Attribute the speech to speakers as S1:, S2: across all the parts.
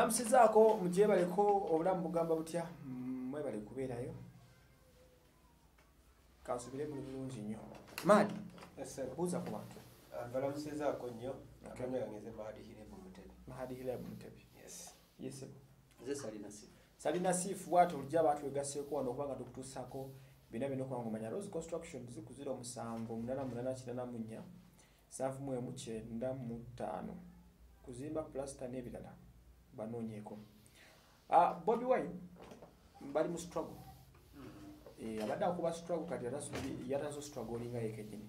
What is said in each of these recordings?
S1: Balamusizaako mujye baliko obulamu bugamba butya mwebale kubeerayo kansubire mu bulungi nnyo Madi buuza ku bantu
S2: balamusizaako nnyo akamya yange Mahadi Hirebu Mutebi
S1: yes
S3: nze
S1: Salina Sifu bw'atyo olujja batwegaseeko wano okuba nga tukutuusaako bino kubanga omanya Rose Construction zikuzira 78884 71995 kuzimba plasta n'ebirala banoonyeeko. Bobi Wine bali mu struggle. Abadde akuba struggle kati yatazo struggle olinga yekennyini.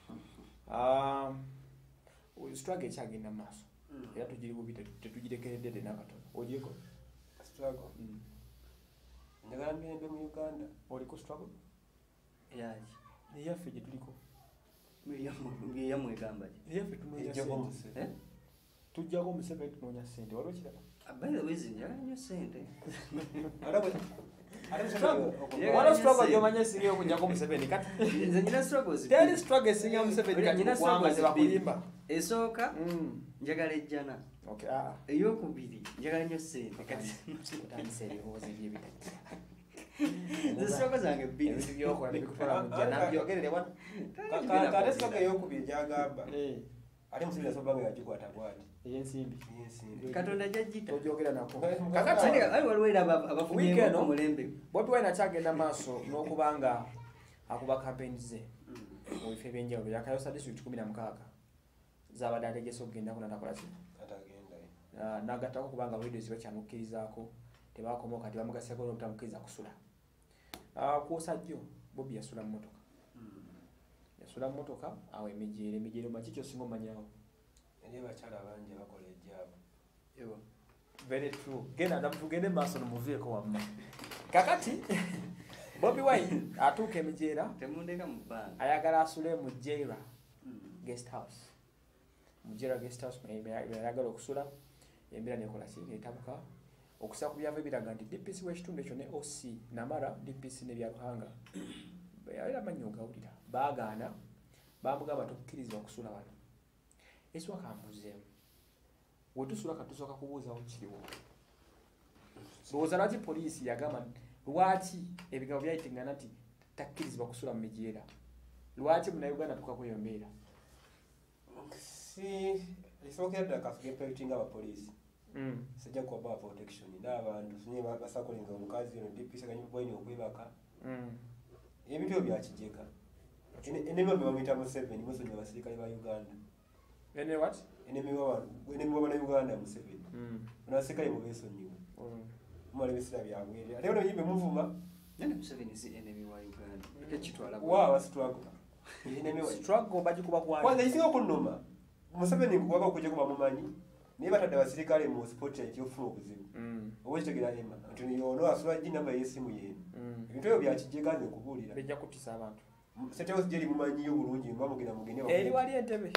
S1: Struggle ekyagenda mu maaso. Era tetugirekeredde n'akatono. Ogieko?
S2: Struggle. Njagala mirembe mu Uganda.
S1: Oliko struggle?
S3: Yaki.
S1: Eyaffe gye tuliko.
S3: Yamwegamba ki?
S1: Eyaffe tunoonya sente. Tujjako Museveni tunoonya sente. Waliwo kirala?
S3: By the way, njagala nnyo sente.
S1: Waliwo struggle gy'omanya esinga okujjako Museveni kati.
S3: Nze nyina struggles.
S1: Teri struggle esinga Museveni kati kuwanga ze bakuyimba.
S3: Esooka njagala ejjana.
S1: Okay.
S3: Eyokubiri njagala nnyo sente kati.
S1: Otandise ebirowoozo eby'ebitali.
S3: Nze struggle zange bbiri.
S1: Ebintu by'okola nebikutwala mu jjana byogerere wano.
S2: Kate struggle ey'okubiri gy'agamba. Ate Museveni asobanga yagikwata bw'ati.
S1: Ey'ensimbi.
S3: Katonda jjajjita.
S1: Tojogera nako.
S3: Kakati waliwo era abafunyeeko omulembe.
S1: Bobi Wine akyagenda maaso n'okubanga akuba campaigns ze mu bifo ebyenjawulo. Yakayosa district 16 z'abadde ategese okugendako n'atakola ki? N'agattako kubanga radio zibakyamukkirizaako tebaakomawo kati bamugaseeko n'obutamukkiriza kusula. Kwosa jjo Bobi yasula mu motoka. Yasula mu motoka awo emijeero maki ky'osinga omanyawo?
S2: Eri bakyala bangi bakola ejjaabu.
S1: Very true. Genda tugende maaso nomuveeko wamma. Kakati Bobi Wine atuuka emijeera
S3: temundeka mu bbanga
S1: ayagala asule mu Jaira guest house. Mu Jaira guest house ayagala okusula embeera nekola ki etabuka okusa ku byava ebiraga nti DPC w'ekitundu ekyo ne OC Namara DPC ne Byaruhanga era amanyi ogawulira baagaana bamugamba tokkirizibwa okusula wano. Eswa kambuzeemu wetusula katusooka kubuuzawo kiriwo. Lowooza lwaki poliisi yagamba lwaki ebigabo byayitingana nti takkirizibwa kusula mu mijeera? Lwaki Munnayuganda tukako eyo mbeera?
S2: Esookera ddala kasuge protecting abapoliisi. Sijja kuba protection n'abantu sunye basakolinga omukazi ono DPC kanyibwaine okwebaka. Ebintu ebyo byakijeka. Enemy bamuyita Museveni musonyiwa abasirikale ba Uganda.
S1: Ene what?
S2: Enemy wa Uganda Museveni. Abasirikale mu besonyiwa. Mumale bisira byabwere. Ate ono yimbe muvuma.
S3: Nene Museveni si enemy wa Uganda. Tekitwala.
S2: Wa struggle. Enemy wa
S1: struggle bagikuba kwa.
S2: Kwanza isinga okunoma. Museveni kuwaba okujja kuba mumanyi. Niba tadde abasirikale mu sport ekifuna okuzibu. Owekitegera ema. Ntini yono asula namba y'essimu yenu. Ebintu ebyo byakijjega nze kubuulira.
S1: Bijja kutisa abantu.
S2: Seteo sijeri mumanyiyo bulungi mbamugenda mugende wa.
S1: Eri wali entebe.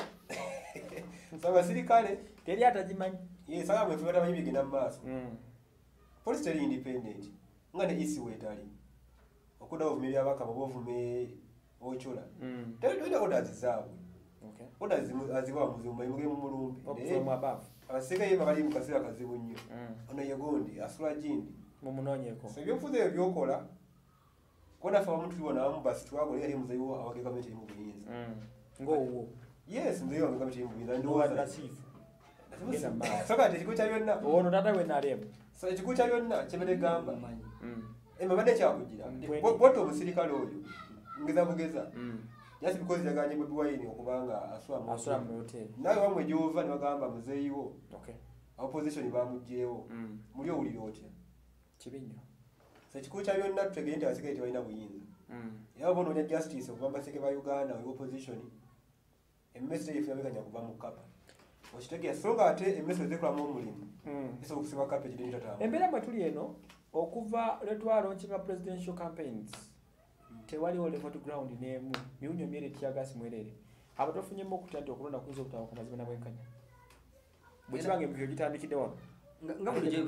S2: Abasirikale
S1: teri atagimanyi.
S2: Yes, sala mwe fubata manyi bigenda mu maaso. Police teri independent. Nga ne isi wetali. Okuda ovumiri abaka bovume ochola. Teri orders zaabwe.
S1: Okay.
S2: Orders aziwa muzimu muge mu mulumbi.
S1: From above.
S2: Abasirikale bali mu kasira kazibu nnyo. Ono yegondi asula jindi.
S1: Mu munonyeko.
S2: So byofuze byokola. Kona fa omuntu tubona amu basi twagole yali muzeyo awage kamete mu buyinza.
S1: Ngowo.
S2: Yes, nzeyo awage kamete mu buyinza
S1: ndo wadasifu.
S2: Saka tekiko kya byonna.
S1: Ono tata we nalemu.
S2: So tekiko kya byonna chemede gamba. Mabade kyakugira. Boto omusirikale oyo. Ngeza bugeza. Just because yaganye Bobi Wine okubanga aswa
S1: mu hotel.
S2: Nawe wamwe jova ne bagamba muzeyiwo.
S1: Okay.
S2: Opposition bamujjewo. Muri owulira otya.
S1: Kibinyo.
S2: Sekikuwa kya byonna tutegende abasirikale tebalina buyinza. Era bononya justice okuva mu baseke ba Uganda we opposition. Emmese efuna kuva mu kapa. Okitegera songa ate emmese zekulamu omulimu. Eso okusiba kapa ekideni tatamu.
S1: Embeera mwe tuli eno okuva lwetwalaunching presidential campaigns tewaliwo level to ground n'emu miwunyo myere tyagasi mwerere abatofunyemu okutya nti okulonda kuyinza okutawa ku mazima nabwenkanya bwe kibange mu byo gitandikidde wano
S3: nga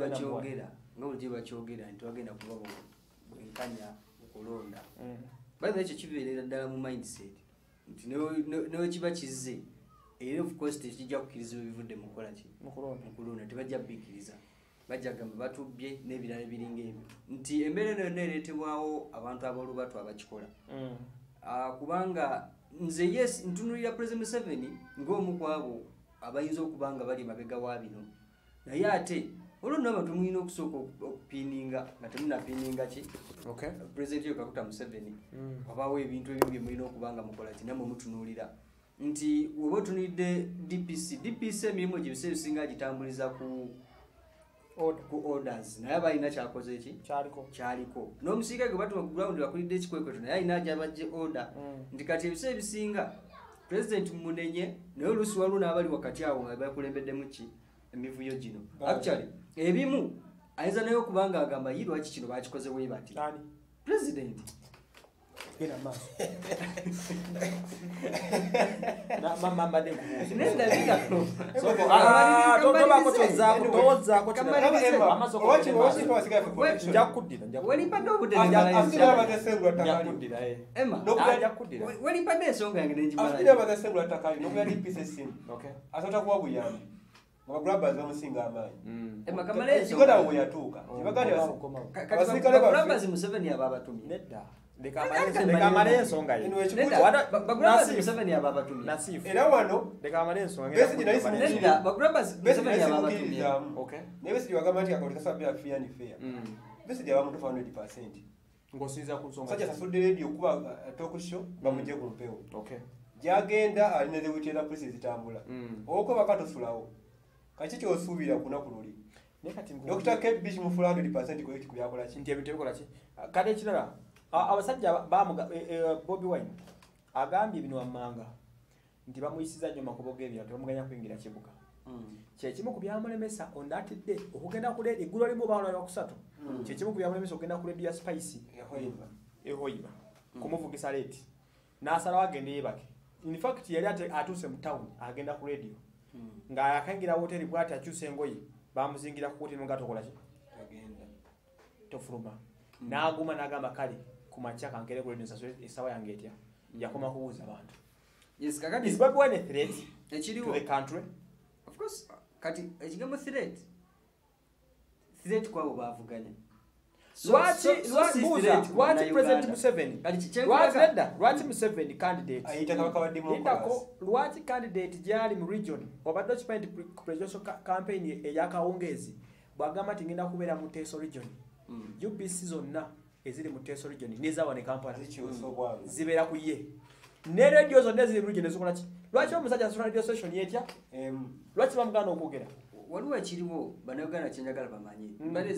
S3: buli bakyogera nti wagenda kuba bwenkanya okulonda bayiba ekyo kibeerera ddala mu mindset nti newe kiba kizze era of course tekijja kukkiriza ebivudde mu kukola ki mu kulonda tebajja bikkiriza bajjagamba batubye n'ebirala ebiringa ebyo nti embeera eno yonna ereetebwawo abantu ab'olubatu abakikola kubanga nze yes ntunulira President Museveni ng'omu ku abo abayinza okuba nga bali mabega wa bino naye ate olwo n'abantu mulina okusooka okupiininga nga temunapiininga ki President yo Kaguta Museveni wabaawo ebintu ebimu bye mulina okuba nga mukola ki nammwe mutunuulira nti woba otunulidde DPC emirimu gye biseera bisinga agitambuliza ku orders naye balina kyakoze eki kyaliko n'omusirikale gwe batuma ku ground bakulidde ekikwekweto naye alina gyabajje order nti kati ebiseera ebisinga president munenye naye oluusi waliwo n'abali wakati awo nga bakulembeddemu ki emivuyo gino actually ebimu ayinza naye okuba nga agamba yi lwaki kino bakikoze bwe bati president
S1: genda maaso mama mbadde
S3: walipadde ensonga yange
S2: nenjimaasota kuwa buyambi Grabas bamusinga amaanyi.
S3: Kigoda
S2: bwe yatuuka.
S3: Grabas Museveni ababatumye.
S1: Nedda. Dekamale ensonga ye.
S3: Grabas Museveni ababatumye.
S1: Nasifu.
S2: Era wano
S1: dekamale ensonga.
S3: Nedda. Grabas Museveni ababatumye.
S2: Okay. Newe sidi wagamba nti akoleka sabya fair ni fair. Bese dia bamutufa 100%.
S1: Ngosiza ku nsonga.
S2: Sajja sasudde radio kuba talk show bamuje ku mpewo.
S1: Okay.
S2: Jagenda alina ze witera police zitambula. Okwo bakatosulawo. Kaki kyosuubira kunakululi. Dr. Kate Bish mufula 100% ko eti kuyakola ki?
S1: Nti ebintu bikola ki? Kale ekirala abasajja bamuga Bobi Wine agambye bino amanga nti bamuyisiza nnyo makubo g'ebyo tebamuganya kuyingira kibuga. Kyekimu ku byamulemesa ondatidde okugenda ku leedi eggulo limu baawulira kusatu. Kyekimu ku byamulemesa okugenda ku leedi ya Spice ehoyiba kumuvugisa leedi n'asalawo agende yebake. In fact yali atuuse mu town agenda ku radio nga yakangira hoteli bwati akyuse engoye bamuzingira ku hoteli nga tokola ki
S2: agenda
S1: tofuluma n'aguma n'agamba kale ku makya kankere ku radio nsaswe esawa yange etya yakoma kubuuza abantu.
S3: Yes, kakati
S1: is Bobi Wine a threat
S3: ekiriwo
S1: to the country?
S3: Of course kati ekigambo threat kwabo baavuganya.
S1: Lwaki President Museveni lwaki Museveni candidate
S2: ayita kabaka wa democracy
S1: lwaki candidate gyali mu region obadde okimanyi presidential campaign eyakawungezi bwagamba ati ngenda kubeera mu Teso region UBC zonna eziri mu Teso region nezawa ne Kampala zibeera ku ye ne radio zonna eziri mu region ezikola ki lwaki omusajja asula radio station yetya lwaki bamugana okwogera
S3: waliwo ekiriwo bannayuganda kyenjagala bamanyi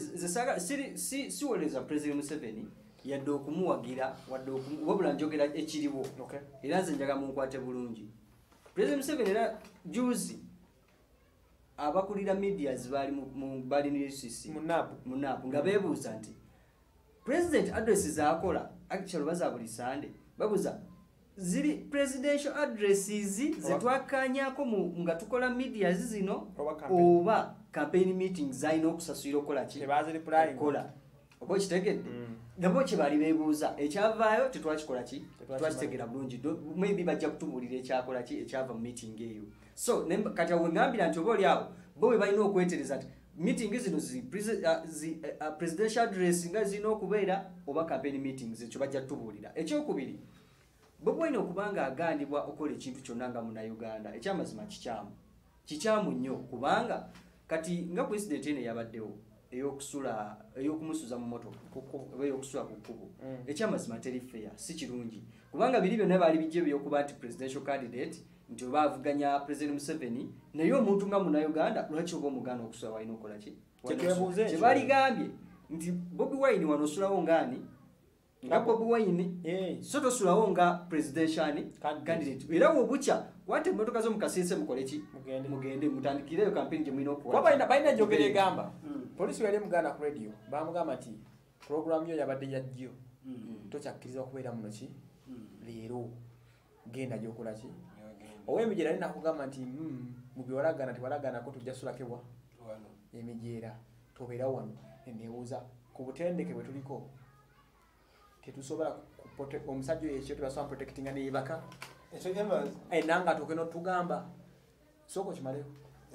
S3: siwoleza President Museveni yadde okumuwagira wabula njogera ekiriwo era nze njaga munkwate bulungi. President Museveni era juzi abakulira medias bali mu UCC munabu nga beebuuza nti president address zaakola actually baza buli Sunday babuuza ziri presidential addresses zetwakanyako nga tukola medias zino oba campaign meetings zaino okusasulira okola ki
S1: tebaziri plan
S3: kola obo kitegedde ngabo kibali beebuuza ekyavaayo tetwakikola ki twakitegera bulungi maybe bajja kutubuulira ekyakola ki ekyava mu meeting eyo so kati awo ngambira nti oba oli awo bo bwe balina okwetereza nti meeting zino presidential address nga zirina okubeera oba campaign meetings ekyo bajja kutubuulira. Ekyokubiri Bobi Wine okubanga agandibwa okola ekintu kyonna nga Munnayuganda ekyamazima kikyamu nnyo kubanga kati nga president ene yabaddewo ey'okumusuza mu motoka ey'okusula ku kkubo ekyamazima teri fair si kirungi kubanga biri byonna baali bijje by'okuba nti presidential candidate nti oba avuganya President Museveni naye omuntu nga Munnayuganda lwaki oba omugaana okusula walina okola ki kyebaligambye nti Bobi Wine wano osulawo ngaani nga Bobi Wine so tosulawo nga presidential candidate era wobucha wate mmotoka zo mukasiise mukole ki mugende mutandikireyo campaign gye mulina okukola
S1: balina njogera egamba polisi yali muganda ku radio bamugamba nti program yo yabadde yajjo tokyakkiriza okubeera muno ki leero genda gyokola ki ow'emijeera alina kugamba nti mu byewalagana tiwalaganako tujja sulakebwa emijeera tobeera wano nebuuza ku butendeke bwe tuliko tetusobola omusajja oyo ekyo tebasobola protectinga neyebaka nanga tokeno tugamba soko kimaleyo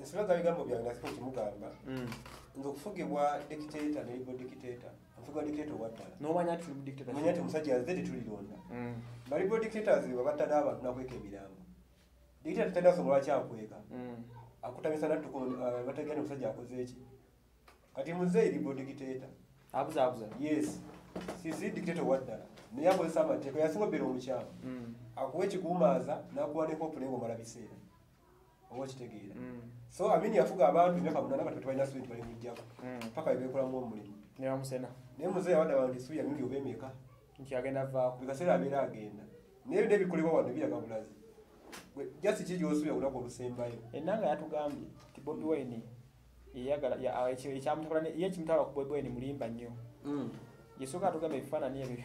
S2: ensonga bigambo byange nasiko kimugamba nze okufugibwa dictator ne libo dictator nfugibwa dictator waddala
S1: n'omanya nti tuli dictator
S2: manya nti musajja yazze tetulironda balibo dictators babattala abantu nakweka emirambo dictator tandasa omulwaki akweka akutamisa nattuko bategera omusajja akoze eki kati muzeeyi libo dictator
S1: abuza
S2: yes sisi dictator waddala naye akozesa amateeka yasinga obeera omukyamu akuwa ekikuumaaza n'akuwa ne kopule ng'omala biseera oba okitegeera so amini yafuga abantu emyaka 8 kati tebalina student bali mujjako paka beekolamu omulimu
S1: ne bamusena
S2: naye muzeeyi awadde abantu esuubi yamindi oba emeka
S1: nti agenda vaako
S2: buli kaseera abeera agenda naye bino ebikolebwa wano biraga bulazi jasi ki gy'osuubira olunaku olusembayo
S1: ennanga yatugambye nti Bobi Wine ekyamutwala ye kimutwala ku Bobi Wine mulimba nnyo yesooka atugamba ebifaananyi ebyo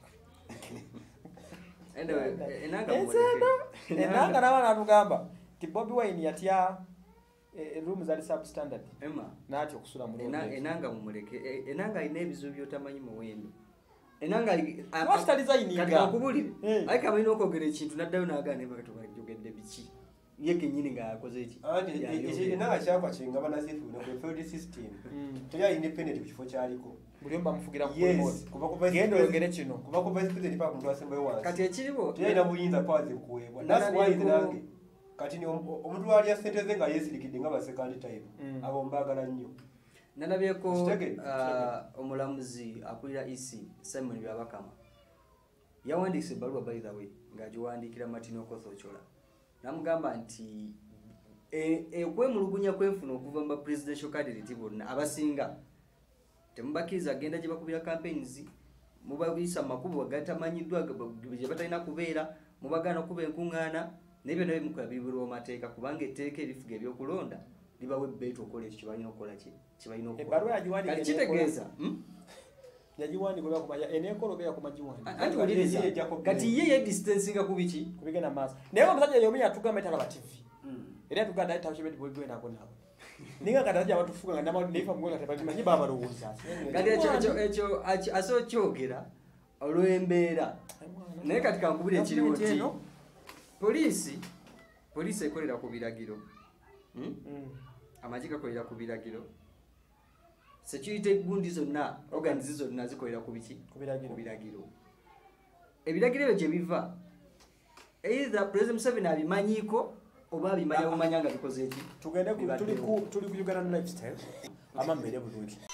S1: ennanga n'abaana atugamba nti Bobi Wine yatya room zali substandard n'atya okusula mu
S3: enanga mumuleke enanga alina ebizibu by'otamanyi muwendo enanga
S1: watalizayininga
S3: ayi kabalina okwogera ekintu naddayo n'agaana bakatubajogedde biki ye kenyini nga akoze eki
S2: enanga kyakwa kyenga banasifu field system teri independent ku kifo kyaliko
S1: buli omu bamufugira
S2: genda
S1: oyogere kino
S2: kuva ku vice president paka muntu asembayo wansi
S3: kati ekiribo
S2: teyalina buyinza paazi kuweebwa nasiwaizi nange kati omuntu wali asente ze nga yeesirikidde nga basekandi type abo mbaagala nnyo
S3: nalabyeko omulamuzi akulira EC Simon Byabakama yawandiise ebbaluwa by the way ng'agiwandiikira Martin Okoth-Ochola namugamba nti okwemulugunya kwefuna okuva mu presidential candidate bonna abasinga temubakiriza agenda gye bakubira campaigns mubabisa makubo gatamanyiddwa gye batalina kubeera mubagana okuba enkuŋŋaana n'ebyo nabyo bimukola bibulwa mateeka kubanga etteeka erifuga ebyokulonda libawe ebbeetu okola ekyo kibalina okukola kibalina okukola kitegeeza
S1: yagiwandiikibwa kumanya eneekolobeera kumagiwandika
S3: kati ye yedistancinga ku biki
S1: kubigenda maaso naye omusajja yomunya atugamba etalaba TV era atugamba takyebeti bwebwenako nabo ninga katajja abatufuga nga naifa mugona tebamanyi babalowooza
S3: kati ekyo ase okyogera olw'embeera naye kati kankubira ekiriwo nti poliisi ekolera ku biragiro amagye gakolera ku biragiro security gundi zonna organizi zonna zikolera ku biki ku biragiro ebiragiro ebyo gye biva either President Museveni abimanyiiko oba abimanya bumanya nga bikoze eki
S1: tugende tuli ku Uganda Lifestyle amammere bulungi